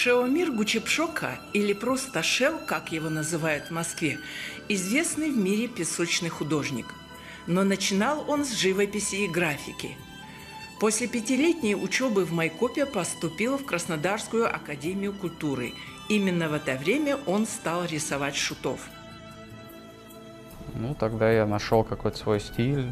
Шеомир Гучепшока, или просто Шел, как его называют в Москве, известный в мире песочный художник. Но начинал он с живописи и графики. После 5-летней учебы в Майкопе поступил в Краснодарскую академию культуры. Именно в это время он стал рисовать шутов. Ну, тогда я нашел какой-то свой стиль.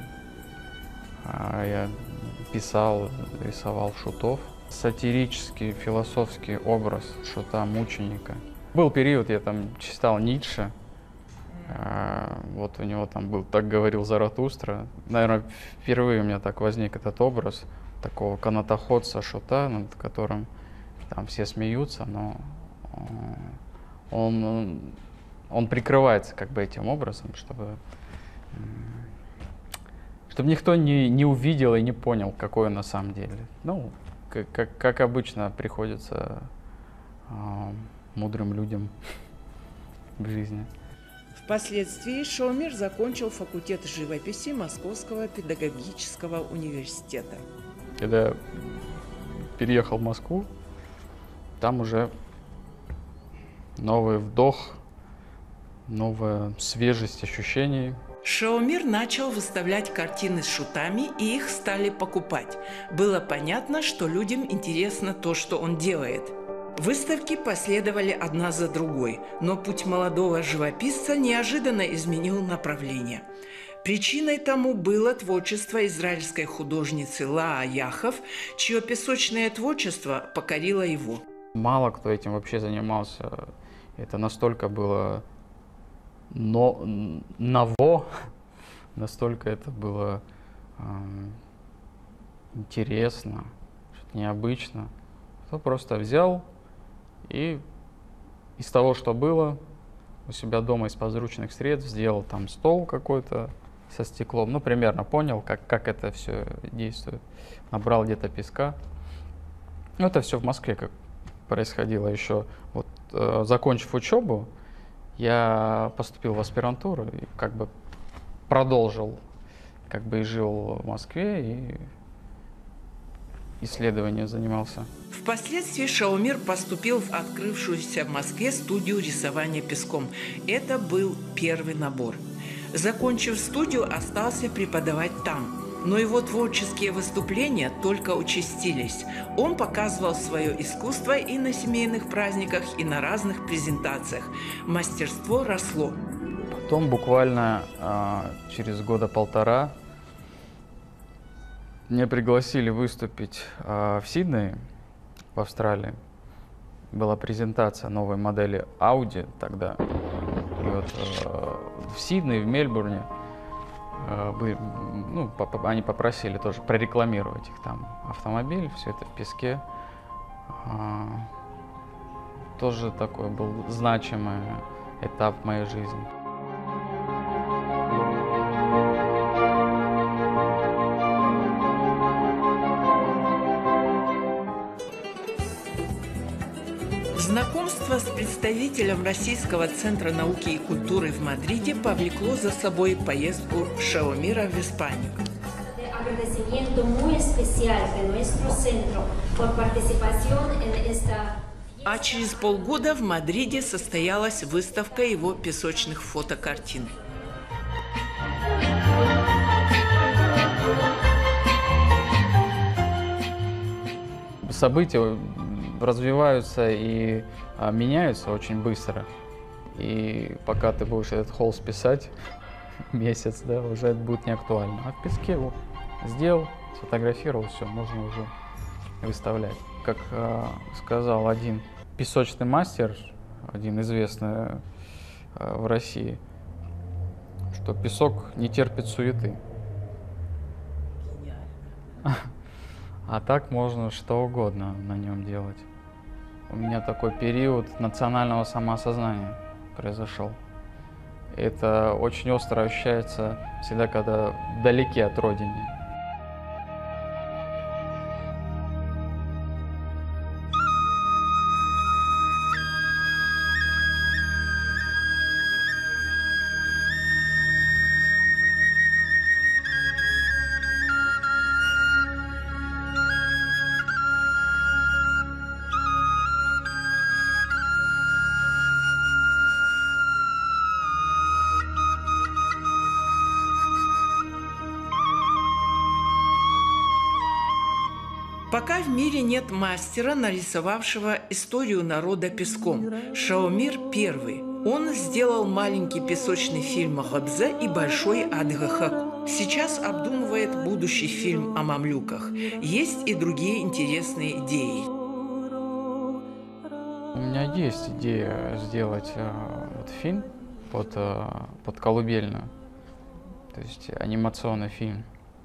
Я писал, рисовал шутов. Сатирический, философский образ шута-мученика. Был период, я там читал Ницше. Вот у него там был «Так говорил Заратустра». Наверное, впервые у меня так возник этот образ такого канатоходца шута, над которым там все смеются, но он прикрывается как бы этим образом, чтобы никто не увидел и не понял, какой он на самом деле. Ну, как обычно приходится мудрым людям в жизни. Впоследствии Шеомир закончил факультет живописи Московского педагогического университета. Когда я переехал в Москву, там уже новый вдох, новая свежесть ощущений. Шеомир начал выставлять картины с шутами, и их стали покупать. Было понятно, что людям интересно то, что он делает. Выставки последовали одна за другой, но путь молодого живописца неожиданно изменил направление. Причиной тому было творчество израильской художницы Лаа Яхов, чье песочное творчество покорило его. Мало кто этим вообще занимался. Это настолько было ново, настолько это было интересно, что-то необычно. Кто просто взял и из того, что было у себя дома из подручных средств, сделал там стол какой-то со стеклом. Ну, примерно понял, как это все действует. Набрал где-то песка. Ну, это все в Москве как происходило еще. Вот, закончив учебу, я поступил в аспирантуру и как бы продолжил, как бы и жил в Москве, и исследованием занимался. Впоследствии Шеомир поступил в открывшуюся в Москве студию рисования песком. Это был первый набор. Закончив студию, остался преподавать там. Но его творческие выступления только участились. Он показывал свое искусство и на семейных праздниках, и на разных презентациях. Мастерство росло. Потом буквально через года полтора меня пригласили выступить в Сиднее, в Австралии. Была презентация новой модели Audi тогда. И вот в Сиднее, в Мельбурне они попросили тоже прорекламировать их там автомобиль, все это в песке. Тоже такой был значимый этап в моей жизни. Знакомство с представителем Российского центра науки и культуры в Мадриде повлекло за собой поездку Шеомира в Испанию. А через полгода в Мадриде состоялась выставка его песочных фотокартин. События развиваются и меняются очень быстро. И пока ты будешь этот холст писать месяц, да, уже это будет не актуально. А в песке вот сделал, сфотографировал, все, можно уже выставлять. Как сказал один песочный мастер, один известный в России, что песок не терпит суеты. А так можно что угодно на нем делать. У меня такой период национального самоосознания произошел. Это очень остро ощущается всегда, когда вдалеке от родины. Пока в мире нет мастера, нарисовавшего историю народа песком. Шаомир первый. Он сделал маленький песочный фильм «Габзе» и большой «Адгахак». Сейчас обдумывает будущий фильм о мамлюках. Есть и другие интересные идеи. У меня есть идея сделать вот фильм под колыбельную, то есть анимационный фильм.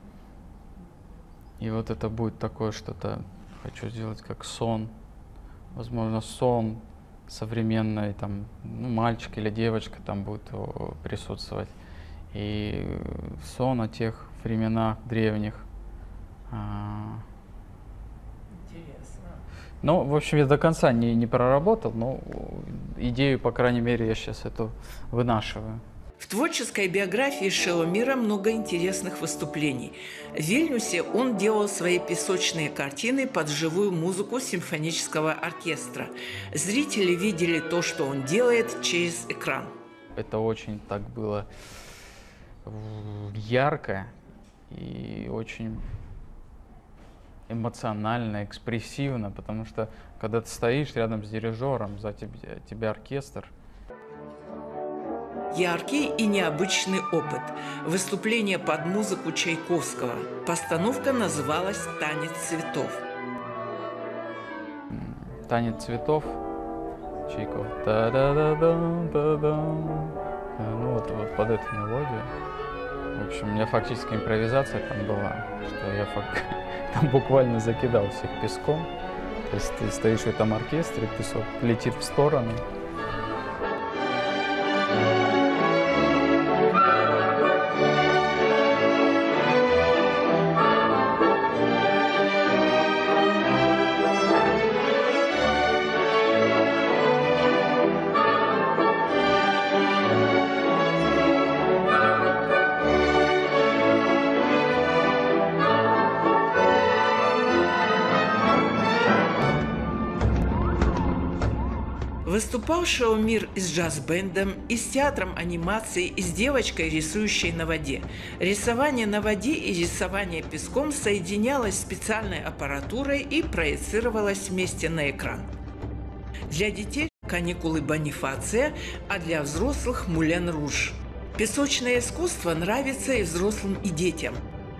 И вот это будет такое что-то, хочу сделать как сон, возможно, сон современный, там, ну, мальчик или девочка там будет присутствовать. И сон о тех временах древних. Интересно. Ну, в общем, я до конца не проработал, но идею, по крайней мере, я сейчас эту вынашиваю. В творческой биографии Шаомира много интересных выступлений. В Вильнюсе он делал свои песочные картины под живую музыку симфонического оркестра. Зрители видели то, что он делает, через экран. Это очень так было ярко и очень эмоционально, экспрессивно, потому что когда ты стоишь рядом с дирижером, за тебя оркестр. Яркий и необычный опыт. Выступление под музыку Чайковского. Постановка называлась «Танец цветов». Танец цветов, Чайков. Та-да-да-дам-да-дам. Ну вот под эту мелодию. В общем, у меня фактически импровизация там была, что я там буквально закидал всех песком. То есть ты стоишь в этом оркестре, песок летит в сторону. Выступал Шаомир и с джаз-бендом, и с театром анимации, и с девочкой, рисующей на воде. Рисование на воде и рисование песком соединялось специальной аппаратурой и проецировалось вместе на экран. Для детей «Каникулы Бонифация», а для взрослых «Мулен Руж». Песочное искусство нравится и взрослым, и детям.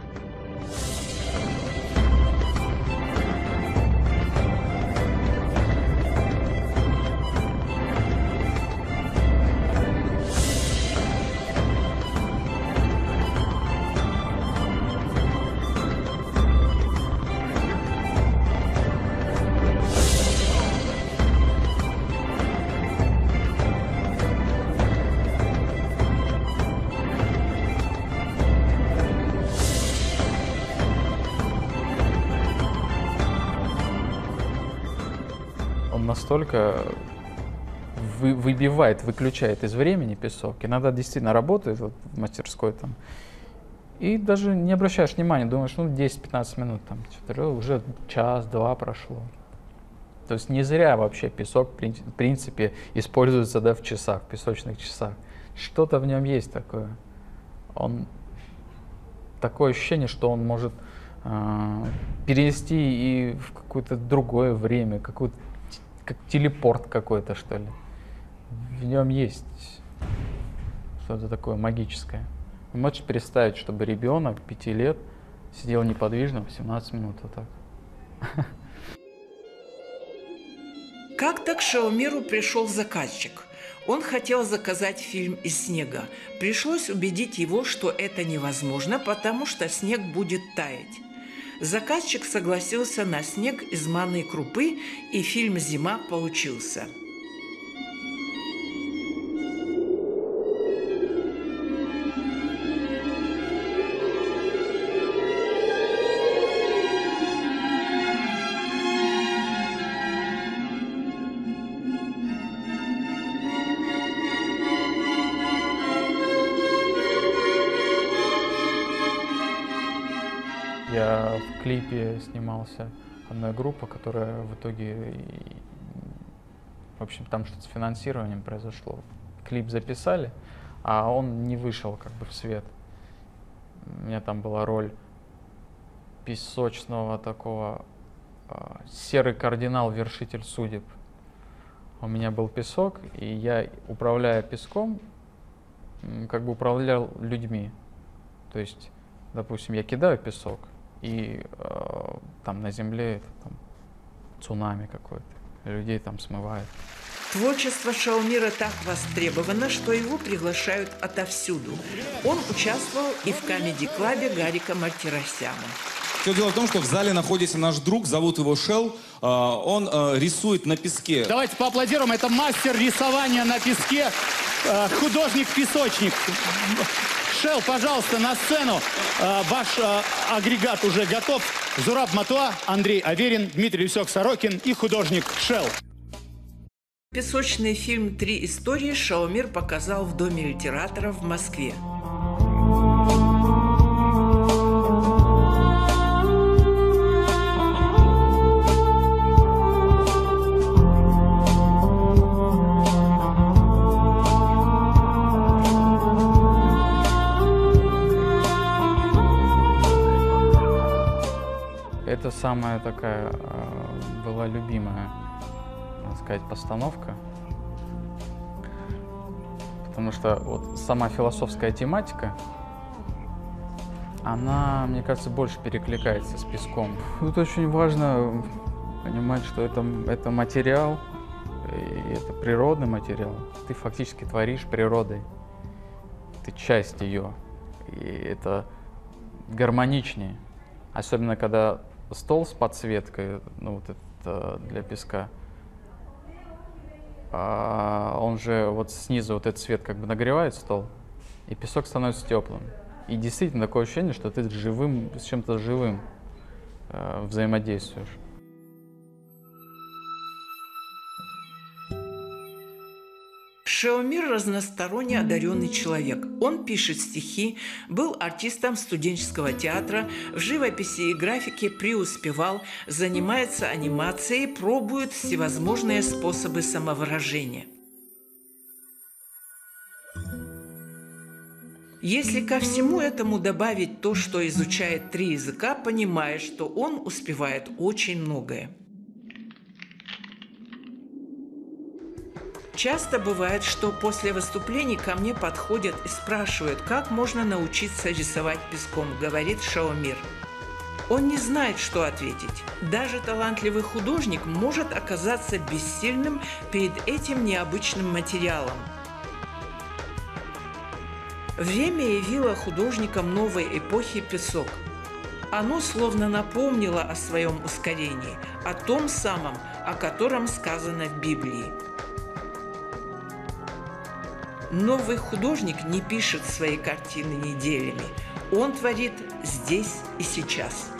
Он настолько выключает из времени песок. Иногда действительно работает вот, в мастерской там. И даже не обращаешь внимания, думаешь, ну 10-15 минут, там, уже час-два прошло. То есть не зря вообще песок, в принципе, используется, да, в часах, в песочных часах. Что-то в нем есть такое. Такое ощущение, что он может перенести и в какое-то другое время, как телепорт какой-то, что ли. В нем есть что-то такое магическое. Вы можете представить, чтобы ребенок 5 лет сидел неподвижно 18 минут вот так. Как-то к Шаомиру пришел заказчик. Он хотел заказать фильм из снега. Пришлось убедить его, что это невозможно, потому что снег будет таять. Заказчик согласился на снег из манной крупы, и фильм «Зима» получился. Я в клипе снимался одной группы, которая в итоге, в общем, там что-то с финансированием произошло. Клип записали, а он не вышел как бы в свет. У меня там была роль песочного такого серый кардинал, вершитель судеб. У меня был песок, и я, управляя песком, как бы управлял людьми. То есть, допустим, я кидаю песок, и там на земле это, там, цунами какое-то, людей там смывает. Творчество Шаумира так востребовано, что его приглашают отовсюду. Он участвовал и в комеди-клабе Гарика Мартиросяна. Все дело в том, что в зале находится наш друг, зовут его Шел. Он рисует на песке. Давайте поаплодируем. Это мастер рисования на песке, художник-песочник. Шел, пожалуйста, на сцену. Ваш агрегат уже готов. Зураб Матуа, Андрей Аверин, Дмитрий Лисюк-Сорокин и художник Шел. Песочный фильм «Три истории» Шаумир показал в Доме литератора в Москве. Это самая такая была любимая, надо сказать, постановка. Потому что вот сама философская тематика, она, мне кажется, больше перекликается с песком. Тут очень важно понимать, что это материал, и это природный материал. Ты фактически творишь природой. Ты часть ее. И это гармоничнее. Особенно когда стол с подсветкой, ну вот это для песка, он же вот снизу вот этот свет как бы нагревает стол, и песок становится теплым. И действительно такое ощущение, что ты с чем-то живым взаимодействуешь. Шаумир разносторонне одаренный человек. Он пишет стихи, был артистом студенческого театра, в живописи и графике преуспевал, занимается анимацией, пробует всевозможные способы самовыражения. Если ко всему этому добавить то, что изучает 3 языка, понимаешь, что он успевает очень многое. Часто бывает, что после выступлений ко мне подходят и спрашивают, как можно научиться рисовать песком, говорит Шаумир. Он не знает, что ответить. Даже талантливый художник может оказаться бессильным перед этим необычным материалом. Время явило художникам новой эпохи песок. Оно словно напомнило о своем ускорении, о том самом, о котором сказано в Библии. Новый художник не пишет свои картины неделями. Он творит здесь и сейчас.